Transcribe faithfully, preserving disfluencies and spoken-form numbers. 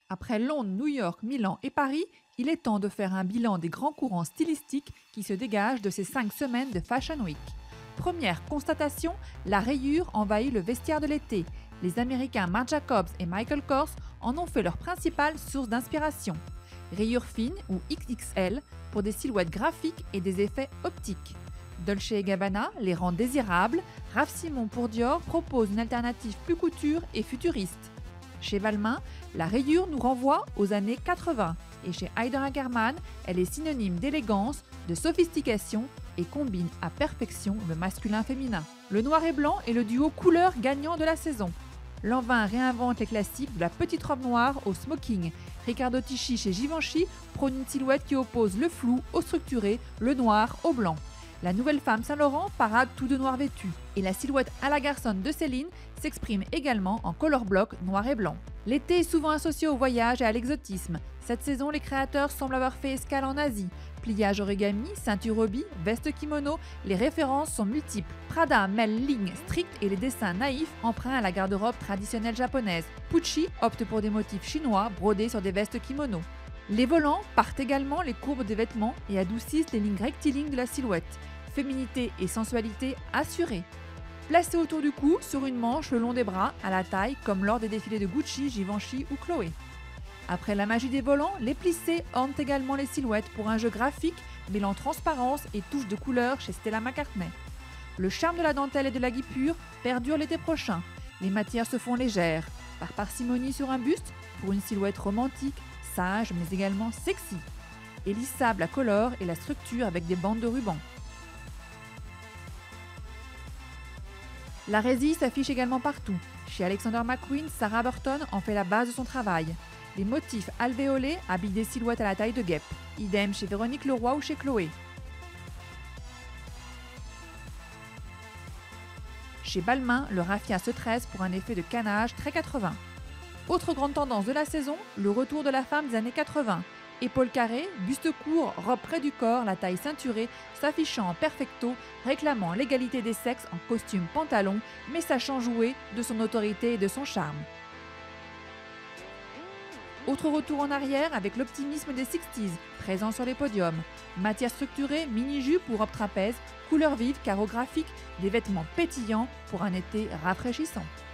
Après Londres, New York, Milan et Paris, il est temps de faire un bilan des grands courants stylistiques qui se dégagent de ces cinq semaines de Fashion Week. Première constatation, la rayure envahit le vestiaire de l'été. Les Américains Marc Jacobs et Michael Kors en ont fait leur principale source d'inspiration. Rayures fines ou X X L pour des silhouettes graphiques et des effets optiques. Dolce et Gabbana les rend désirables, Raf Simons pour Dior propose une alternative plus couture et futuriste. Chez Balmain, la rayure nous renvoie aux années quatre-vingts et chez Haider Ackermann, elle est synonyme d'élégance, de sophistication et combine à perfection le masculin-féminin. Le noir et blanc est le duo couleur gagnant de la saison. Lanvin réinvente les classiques de la petite robe noire au smoking. Riccardo Tisci chez Givenchy prône une silhouette qui oppose le flou au structuré, le noir au blanc. La nouvelle femme Saint-Laurent parade tout de noir vêtu. Et la silhouette à la garçonne de Céline s'exprime également en color block noir et blanc. L'été est souvent associé au voyage et à l'exotisme. Cette saison, les créateurs semblent avoir fait escale en Asie. Pliage origami, ceinture obi, veste kimono, les références sont multiples. Prada mêle lignes strictes et les dessins naïfs emprunts à la garde-robe traditionnelle japonaise. Pucci opte pour des motifs chinois brodés sur des vestes kimono. Les volants partent également les courbes des vêtements et adoucissent les lignes rectilignes de la silhouette. Féminité et sensualité assurées. Placées autour du cou, sur une manche le long des bras, à la taille, comme lors des défilés de Gucci, Givenchy ou Chloé. Après la magie des volants, les plissés ornent également les silhouettes pour un jeu graphique mêlant transparence et touches de couleur chez Stella McCartney. Le charme de la dentelle et de la guipure perdure l'été prochain. Les matières se font légères, par parcimonie sur un buste, pour une silhouette romantique, sage mais également sexy. Et lissable à color et la structure avec des bandes de ruban. La résille s'affiche également partout. Chez Alexander McQueen, Sarah Burton en fait la base de son travail. Les motifs alvéolés habillent des silhouettes à la taille de guêpe. Idem chez Véronique Leroy ou chez Chloé. Chez Balmain, le raffia se tresse pour un effet de canage très quatre-vingts. Autre grande tendance de la saison, le retour de la femme des années quatre-vingts. Épaules carrées, buste court, robe près du corps, la taille ceinturée, s'affichant en perfecto, réclamant l'égalité des sexes en costume pantalon, mais sachant jouer de son autorité et de son charme. Autre retour en arrière avec l'optimisme des sixties, présent sur les podiums. Matière structurée, mini-jupe ou robe trapèze, couleurs vives, carreaux graphiques, des vêtements pétillants pour un été rafraîchissant.